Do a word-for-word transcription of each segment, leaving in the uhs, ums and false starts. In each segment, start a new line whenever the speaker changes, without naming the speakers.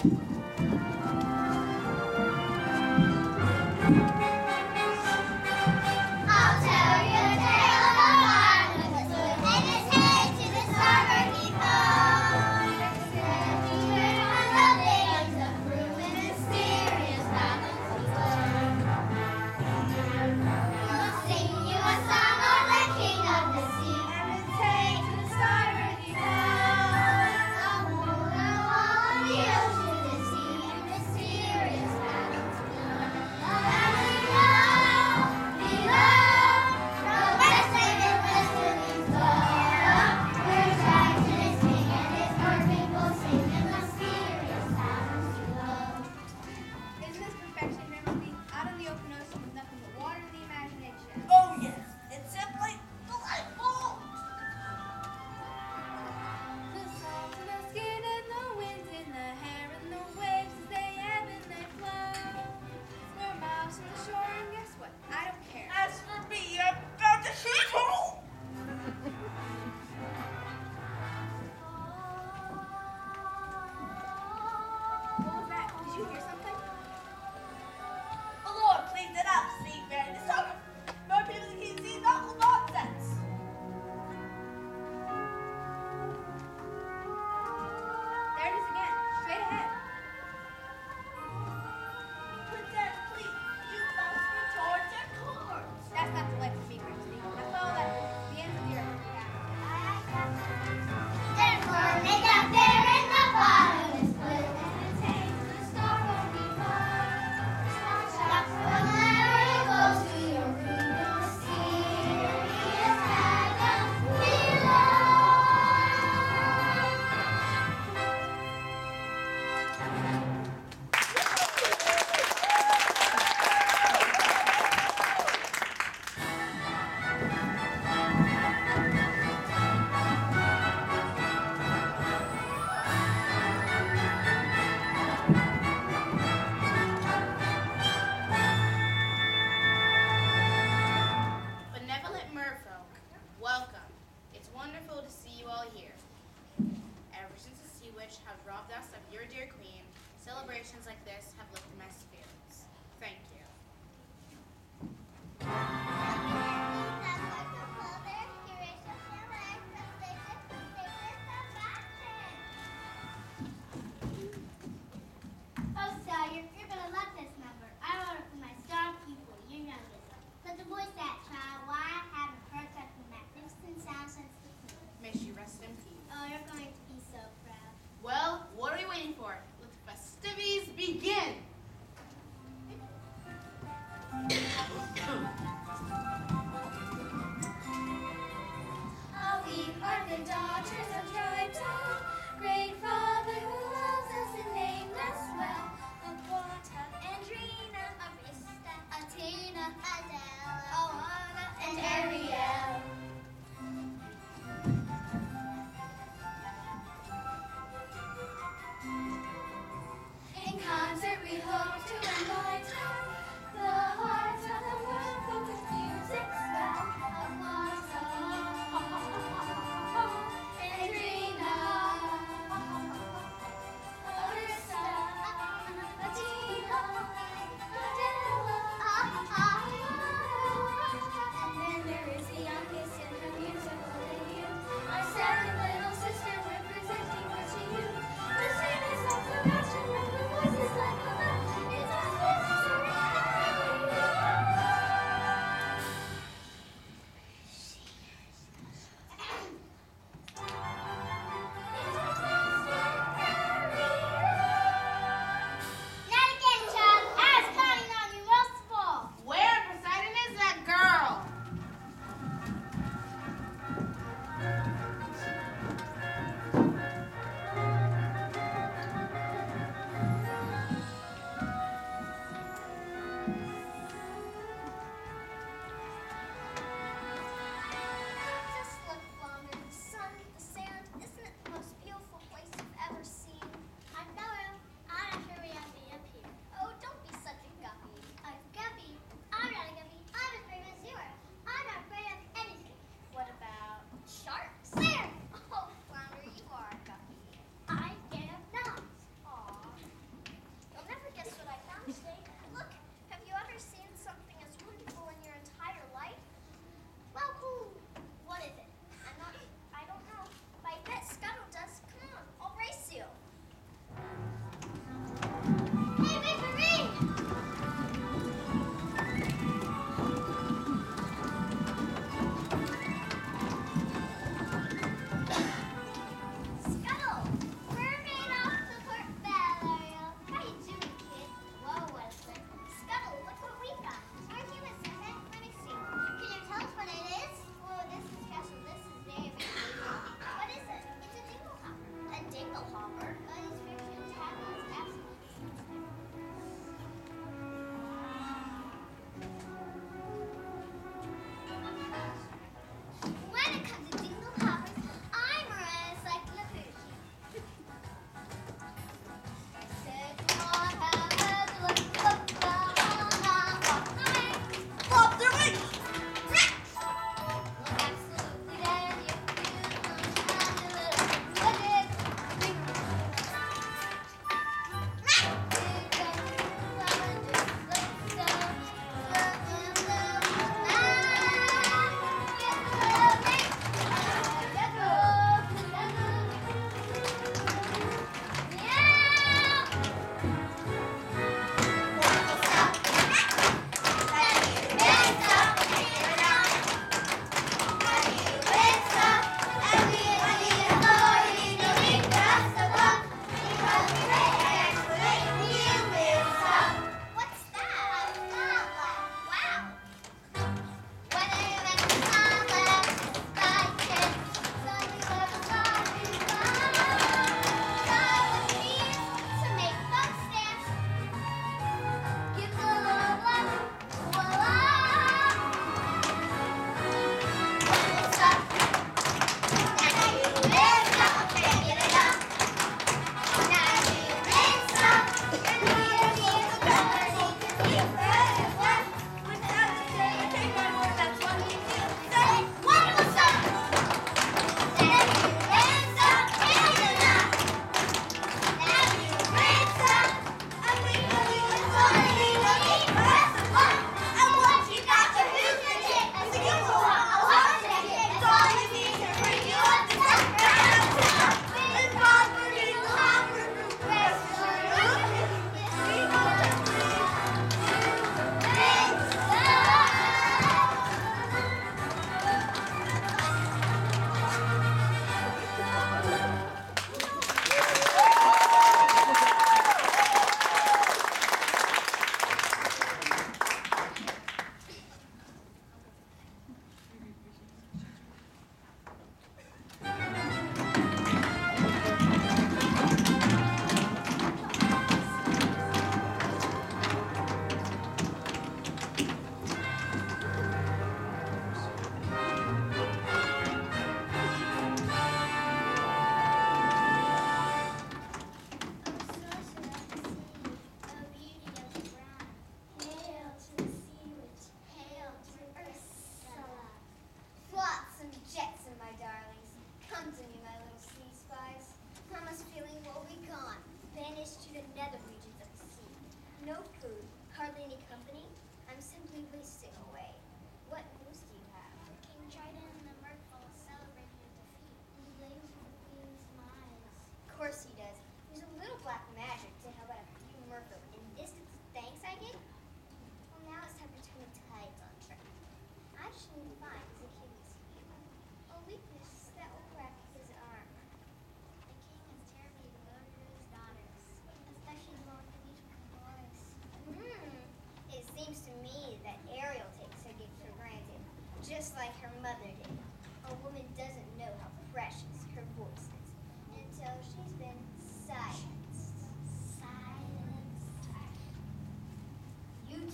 Celebrations like this have lifted my spirits. Thank you.
Oh, Sally, you're, you're gonna love this number. I wrote it for my star pupil, your youngest. But the voice that child, why I haven't heard such a magnificent sound since the queen.
May she rest in peace.
Oh, you're going to be so proud.
Well, what are we waiting for? Let the festivities begin.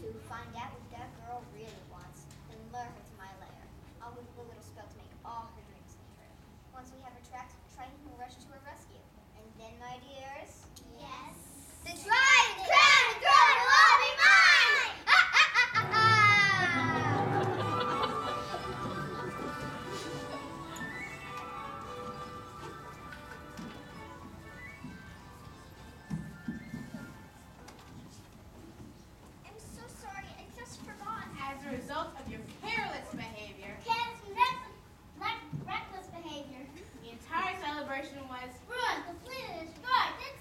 to find out what that girl really wants and lure her to my lair. I'll whip a little spell to make all her dreams come true. Once we have her tracked, Triton will rush to her rescue. And then, my dears,
Yes.
the Triton crown and throne will all be mine! Ah, ah, ah, ah, ah! I'm so sorry, I just forgot.
As a result of your careless behavior,
Careless and reckless, like, reckless behavior.
the entire celebration was
Ruined, completely destroyed. Did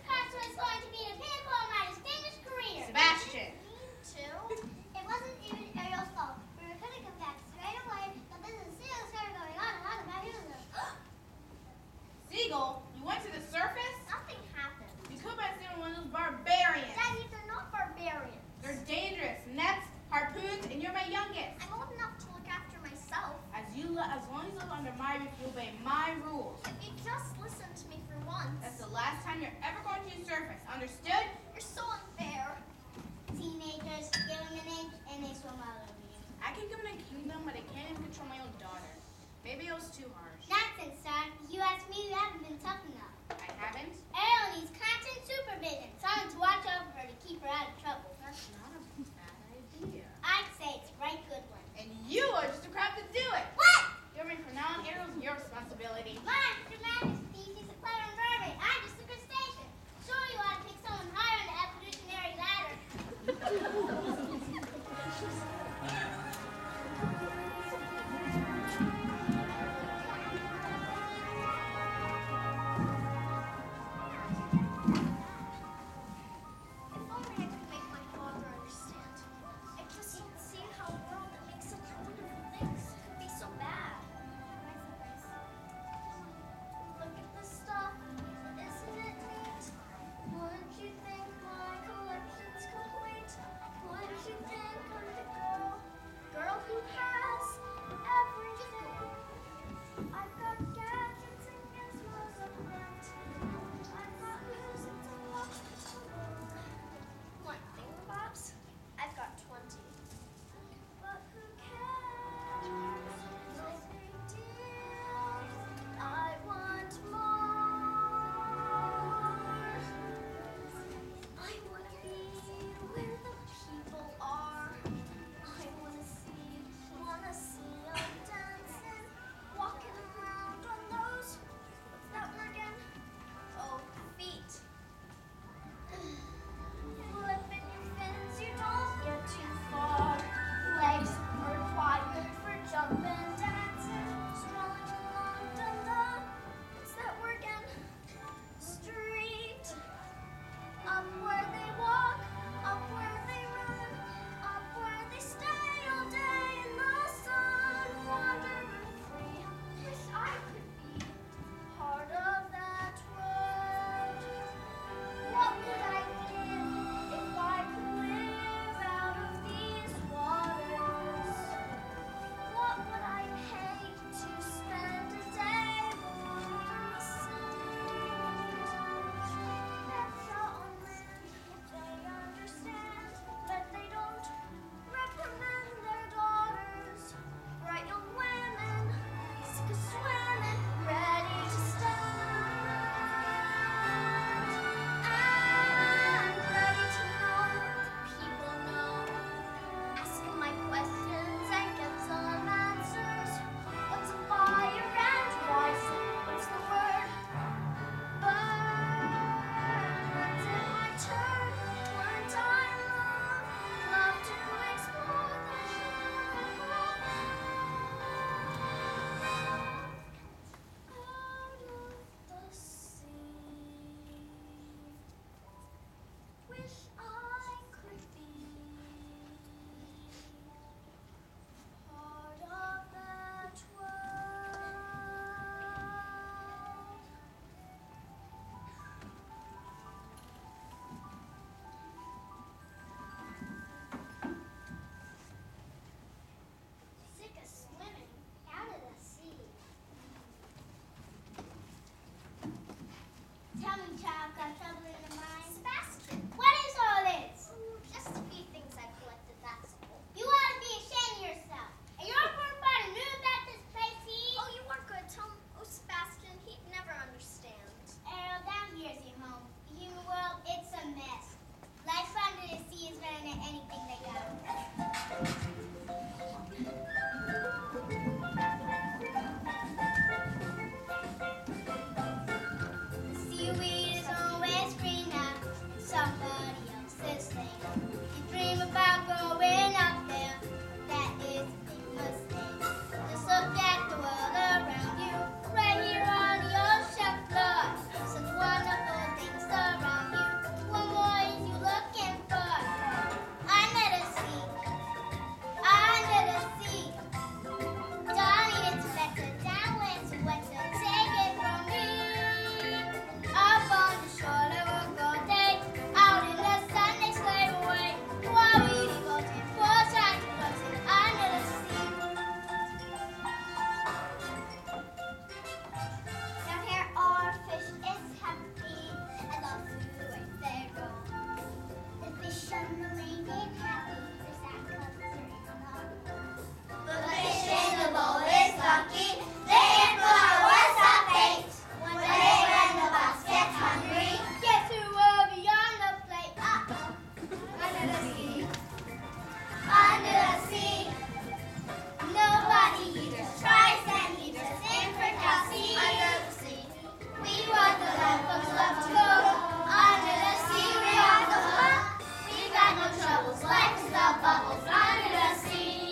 the bubbles under the sea.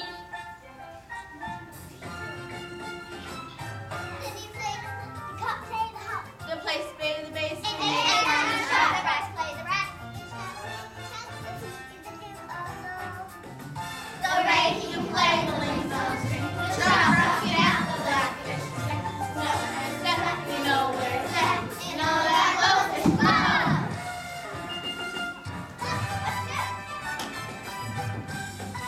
Then you think the cup play the hop.
The place spin the bass.
And the shot the brass play the rat. The ray he can play the links on the string. The trout rocking out the blackfish. No, we know where it's at. And all that goldfish love. Let's go.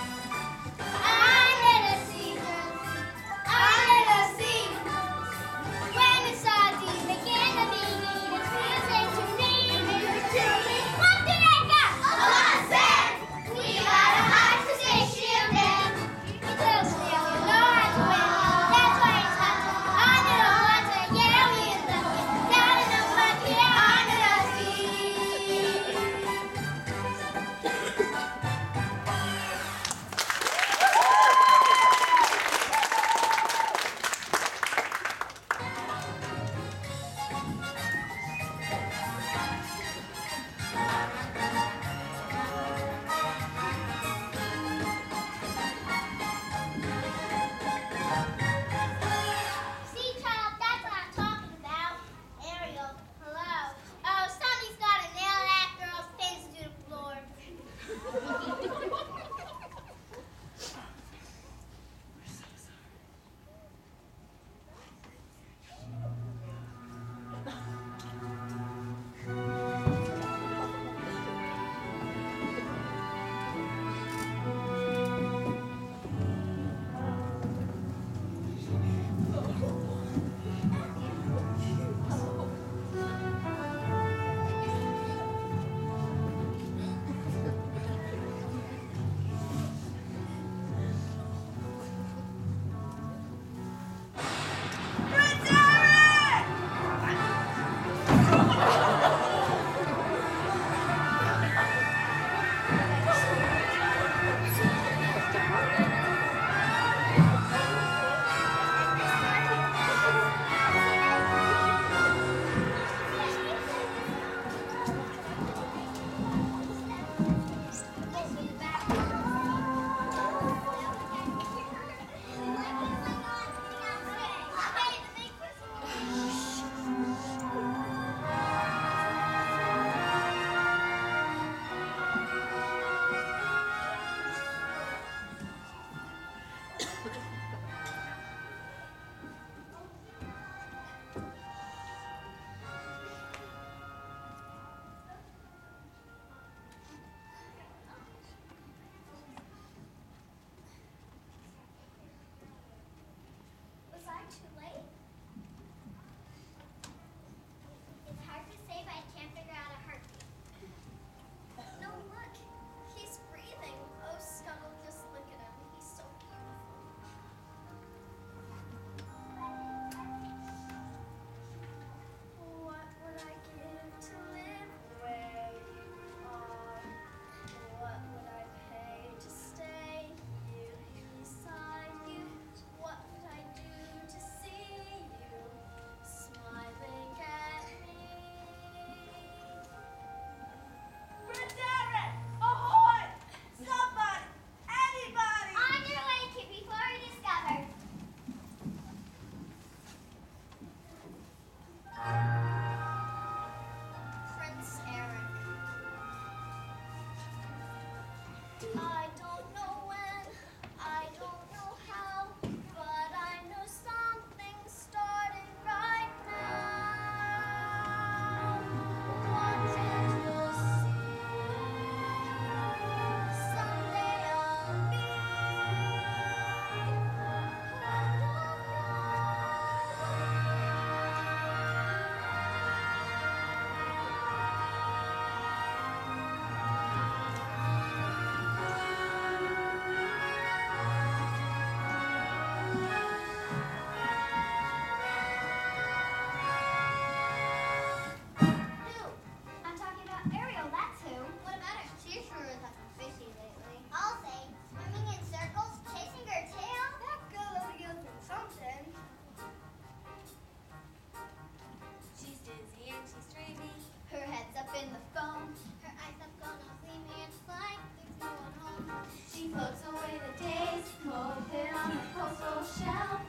puts away the days, cold pit on the postal shelf.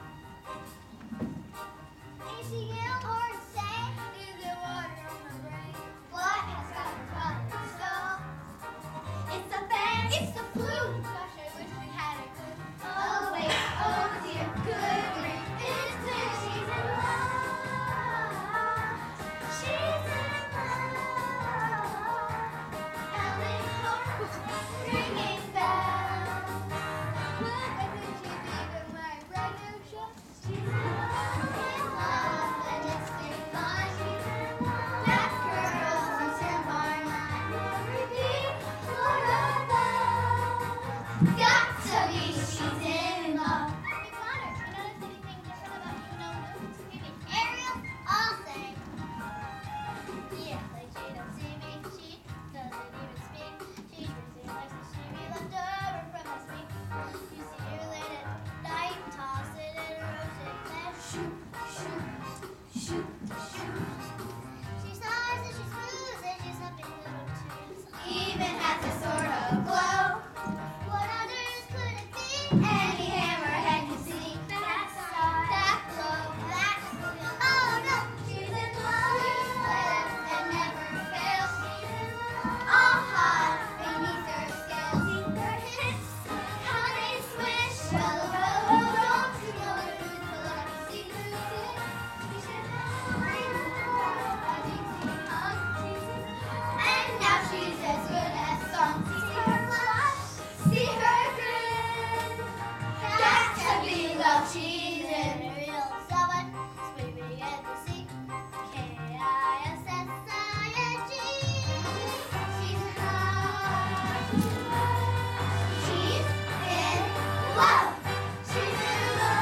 Is he ill or insane? Is there water on my brain? What has got her father so? It's the fan, it's the flu. Gosh, I wish we had a good. Oh wait, oh dear, good grief. It's clear she's in love. She's in love. Helen Harp, ringing bells. What a good she be to my brand new show? She's in love, and it's been fun. She's in love. That girl from San Barnum will repeat forever. Got to be, she's in love. Hey Connor, you notice anything different about you and Olu? Maybe Ariel? I'll say. Yeah, like she don't see me, she doesn't even speak. She drinks it like the she be left over from last week. You see her late at night, toss it in her ocean bed. Shoot, shoot, shoot, shoot. She sighs and she smoothes and she's humping little tunes. Even has a sort of glow. What others could it be? Any hammerhead can see that star, that glow, that glow. Oh no, she's in love. And never fails. All hot beneath her scales. Her hips, how they swish. Well, oh, oh, don't you know the truth? Well, let me see who's it. You should know. A deep-sea hug. And now she's as good as song. See her blush, see her grin. Got to be love. She's in real someone. Swimming in the sea. K I S S I N G. She's in love. She's in love. She's in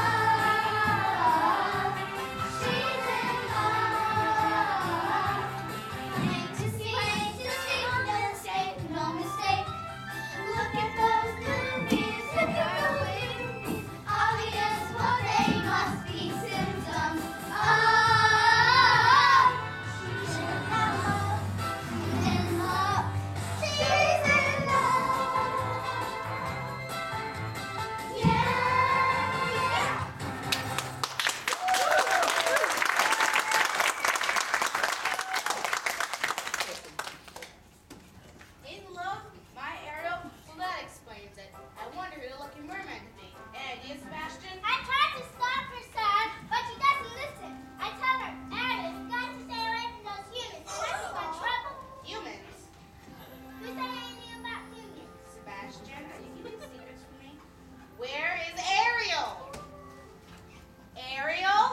love. She's in love. Wait to see, wait to see, no mistake, no mistake. Look at those movies, look at her wings. Obvious what they must be symptoms of. She's in love. She's in love. She's in love. Yeah, yeah.
In love? My Ariel? Well, that explains it. I wonder who the lucky merman could be. Any idea, Sebastian?
I tried to stop her, son, but she doesn't listen. I tell her, Alice, you've got to stay away from those humans. And I'm in trouble.
Humans.
Who said anything about humans?
Sebastian, are you keeping secrets from me? Where is Ariel? Ariel?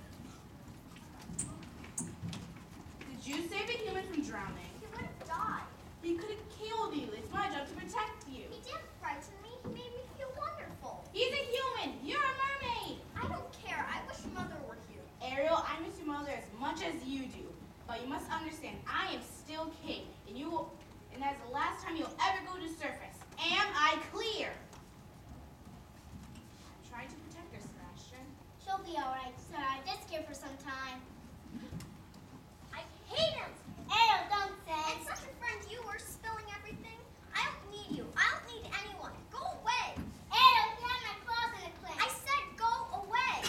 Did you save a human from drowning?
He would have died.
He could have killed you. It's my job to protect you.
He didn't frighten me. He made me feel wonderful.
He's a human. You're a mermaid.
I don't care. I wish Mother were here.
Ariel, I miss your mother as much as you do. But you must understand, I am still king, and you will, and that's the last time you'll ever go to surface. Am I clear? I'm trying to protect her, Sebastian.
She'll be all right, sir. Just give her some time. I hate him. Ariel, don't say.
And such a friend you were, spilling everything. I don't need you. I don't need anyone. Go away.
Ariel, you have my clothes in a clip.
I said go away.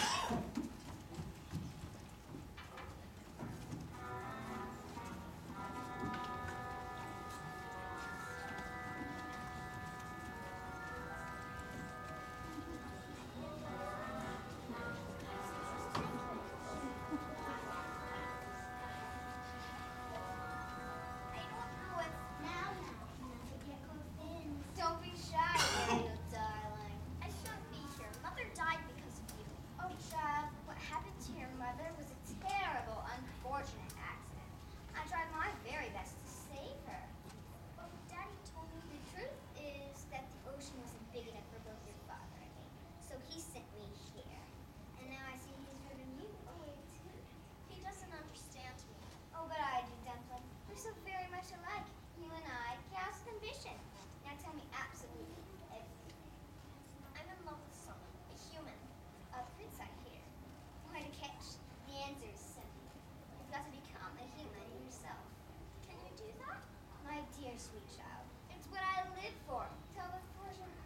I don't know if
Now, now, now, get close in.
Don't be shy, Ariel, darling. I shouldn't be here. Mother died because of you. Oh, child, what happened to your mother was a terrible, unfortunate accident. I tried my very best to save her. But what Daddy told me the truth is that the ocean wasn't big enough for both your father and me. So he sent me here. And now I see he's driven you away too. He doesn't understand me. Oh, but I do, Dumpling. We're so very much alike. You and I, chaos and ambition. Now tell me absolutely everything. I'm in love with someone, a human, a prince, I hear. Why to catch? The answer is simple. You've got to become a human yourself. Can you do that? My dear sweet child, it's what I live for. Till the fortune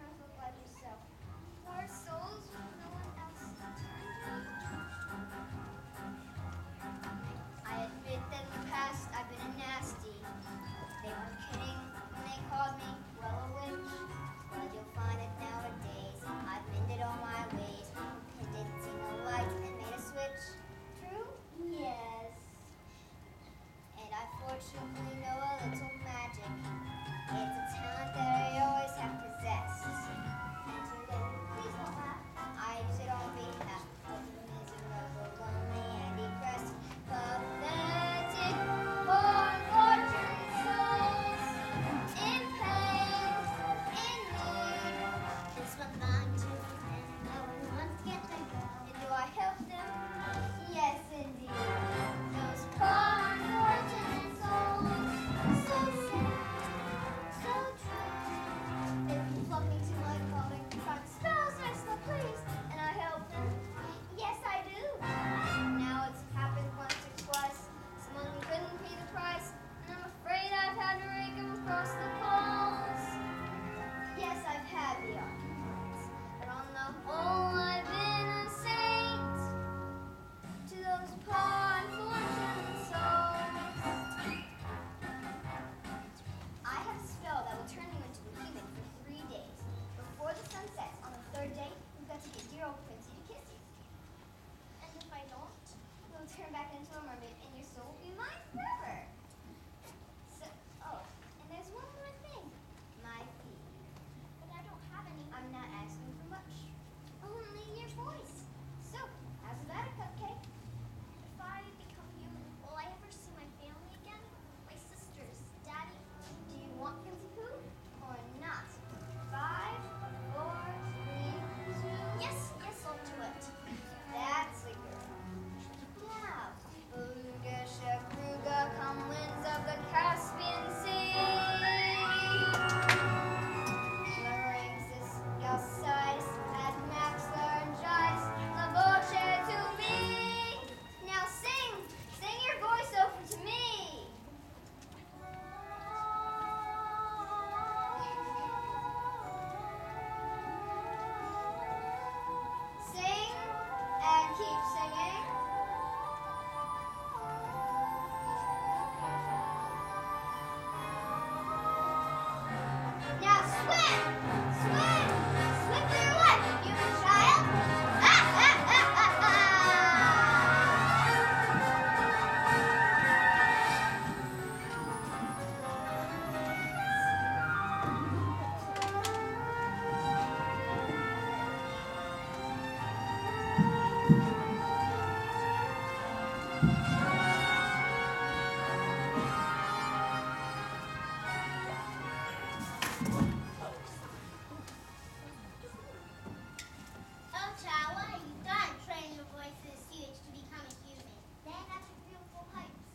Oh, child, what have you done training your voice in sewage to become a human? Then that's your beautiful pipes.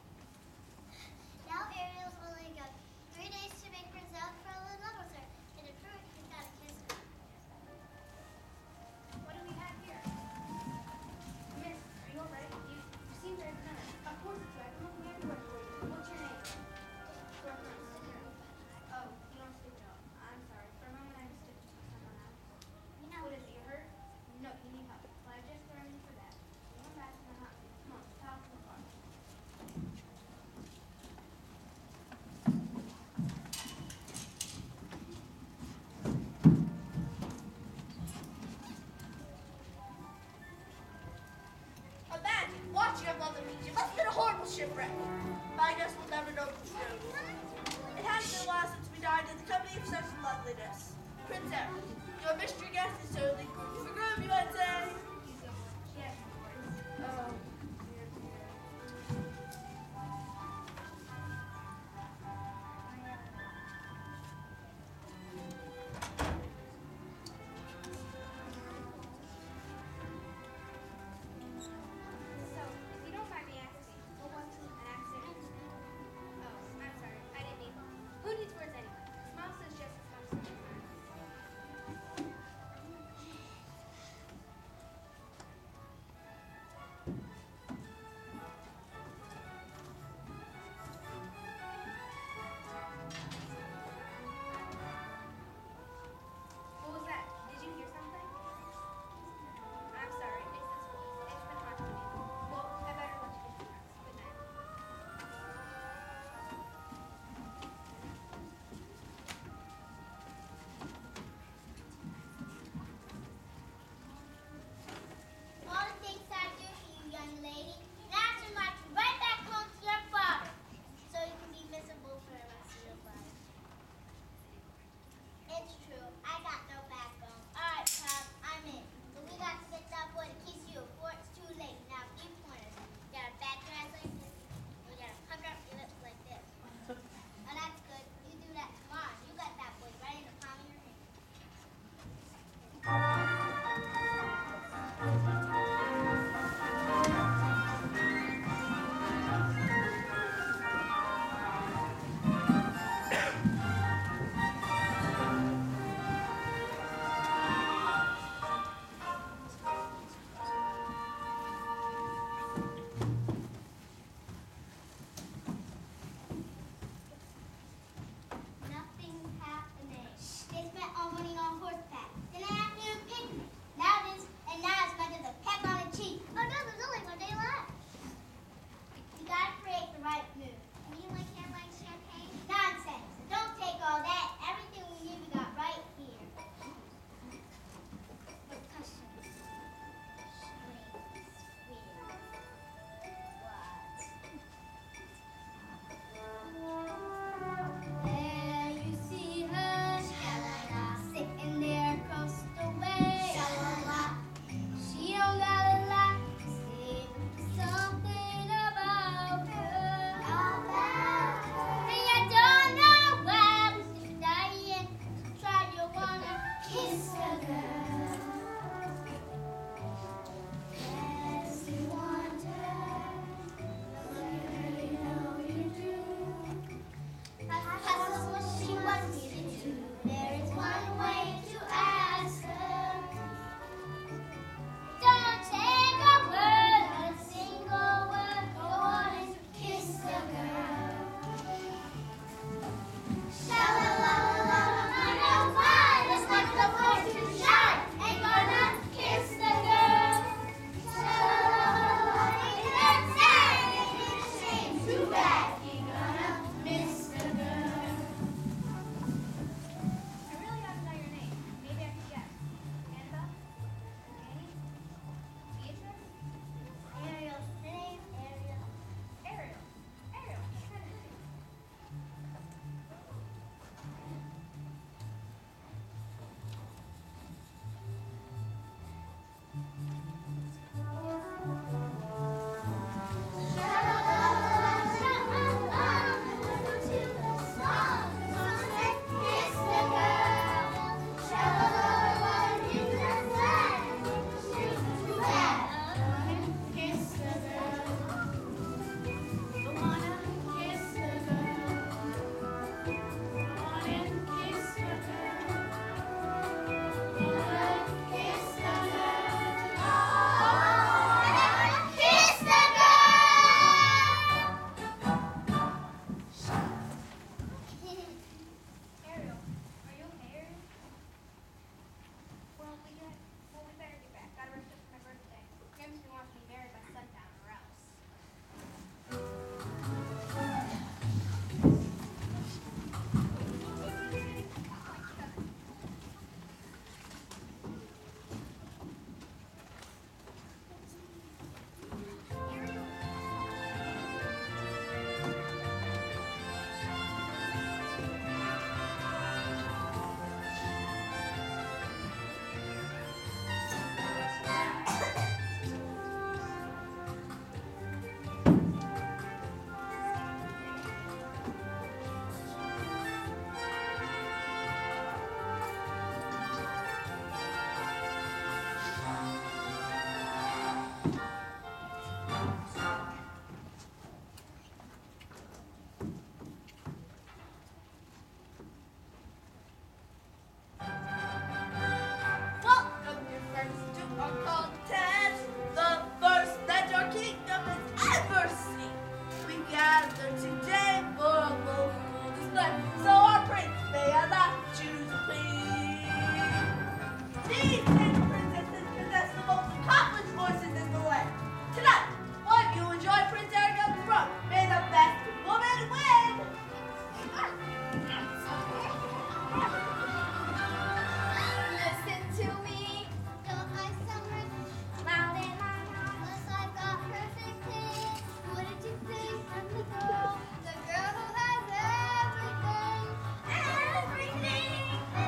Now Ariel's only got three days to make Brazil for a little levels her and improve it without a kiss her.
What do we have here? Miss, are you alright? You, you seem very kind. Of course it's right. I'm looking everywhere for you. What's your name? Oh, you don't speak at all. I'm sorry. For a moment I mistook you for someone else.
You know,
What is it? You hurt? No, you need help. Well, I just thrown you for that. You went back to the hospital. Come on, talk to the car.
Imagine watching your mother meet you. Must have been a horrible shipwreck. But I guess we'll never know the truth. It has been a while since we dined in the company of such loveliness. Prince Eric, your mystery guest is certainly good for groom, you might say.
Yes,
Oh.
So, if you don't mind me asking, what was an accident? Oh, I'm sorry. I didn't mean. Who needs words anyway? Smile says just as much as you.
these same princesses possess the most accomplished voices in the land. Tonight, one of you enjoy Prince Eric up front. May the best woman win!
Listen to me.
Don't like summer loud in my mouth. Unless I've got perfect taste. What did you think of the girl? The girl who has everything. Everything.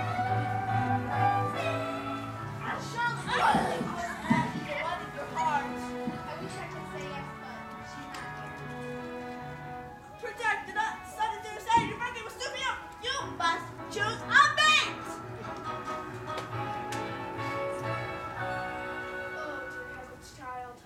I surely would have one in your heart.
I wish I could say yes, but she's not here.
Prince Eric did not decide to say your birthday was stupid. You must choose a mate! Oh, dear heavens, child.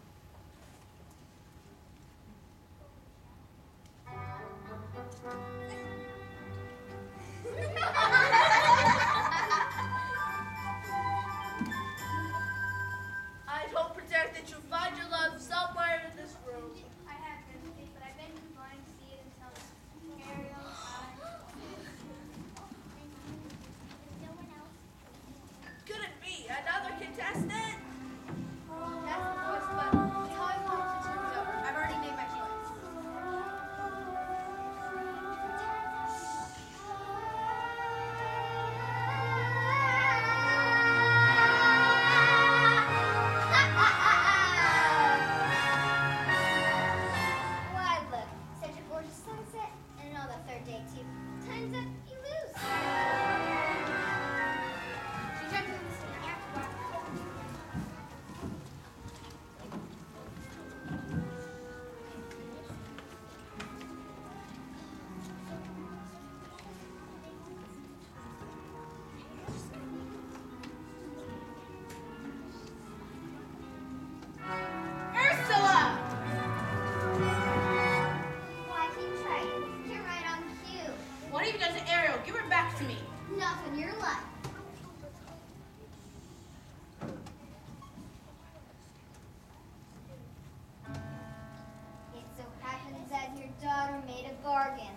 I hope, Prince Eric, that you find your love somewhere in this room.
I have been asleep, but I've been too blind to see it until Ariel
No one else.
Could it be another contestant?
That's the voice, but it's how I want it to turn out. I've already made my choice.
Why, look, such a gorgeous sunset, and on the third day, too. Time's up, you lose.
She jumped in the sea. I have to walk.
Ursula!
Why, King Triton, you're right on cue.
What have you done to Ariel? Give her back to me.
Nothing, you're luck. It so happens that your daughter made a bargain.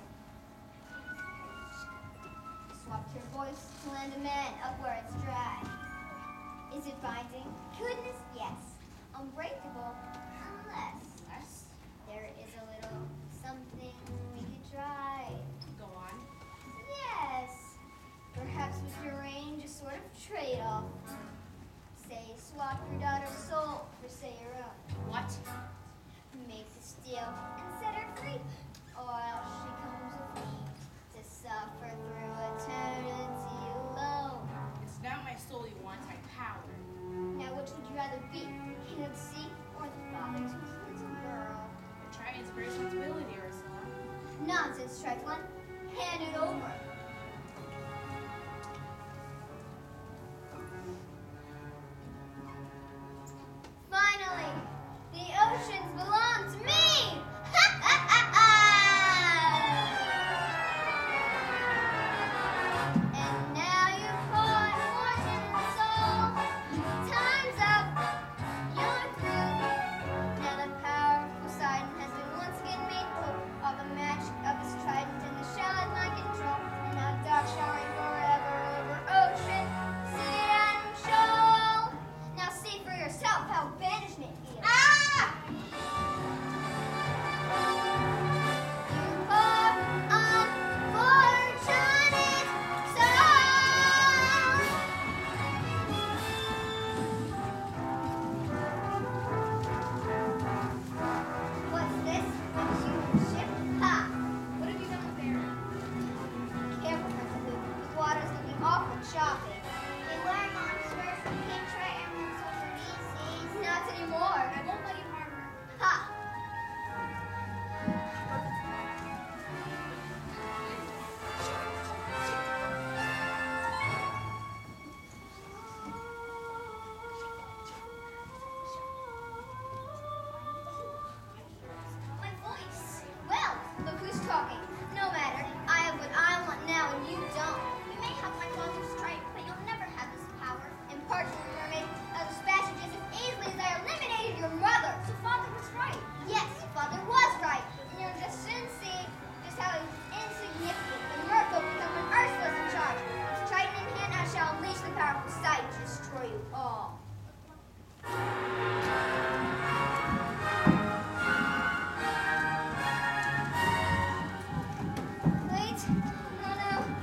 Swapped her voice to lend a man up where it's dry. Is it binding? Goodness, yes. Unbreakable, unless there is a little something we could try.
Go on.
Yes. Perhaps we could arrange a sort of trade-off. Say, swap your daughter's soul for, say, your own.
What?
Make the steal and set her free. Or else she comes with me to suffer through eternity alone.
It's not my soul you want, my power.
Now, which would you rather be? King of the sea or the father to his little girl?
Try its responsibility, Ursula.
Nonsense, strike one. Hand it over. Finally, the oceans belong to me! And now you've caught fortune and soul. Time's up. You're through. Now the power of Poseidon has been once again made whole. All the magic of his trident and the shell at my control.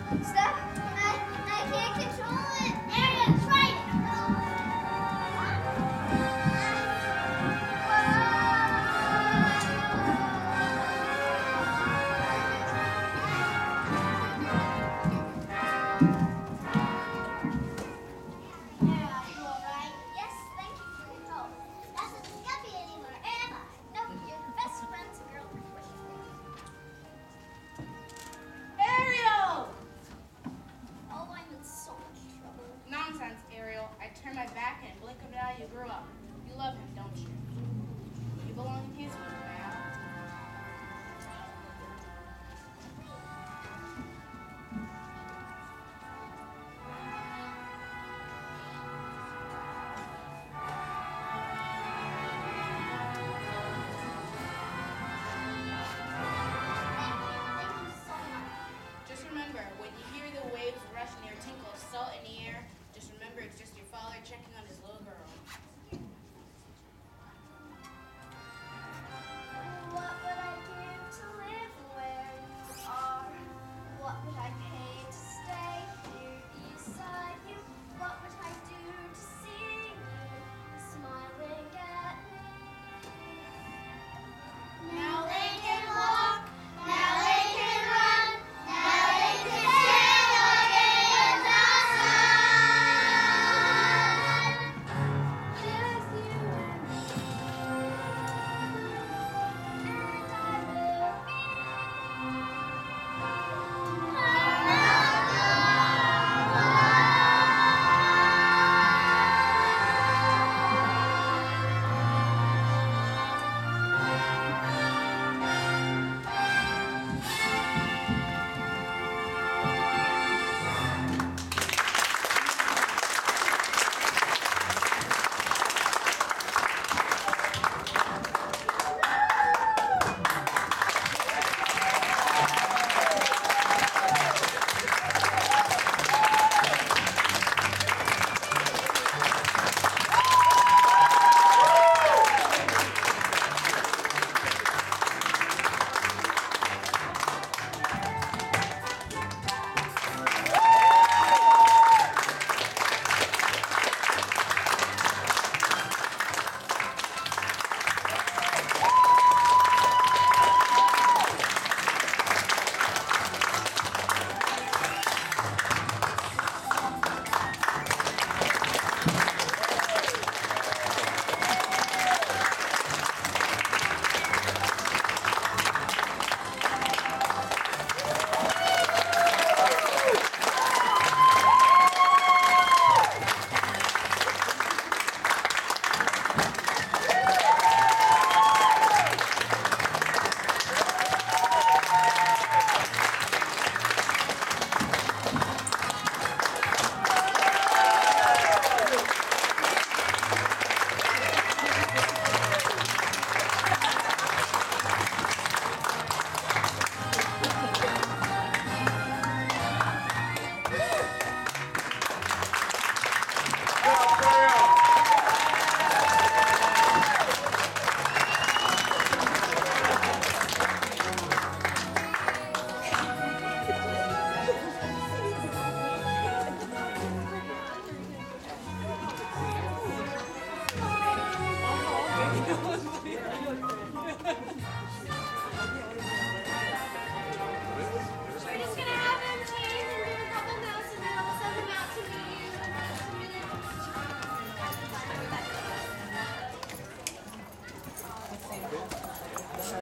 Step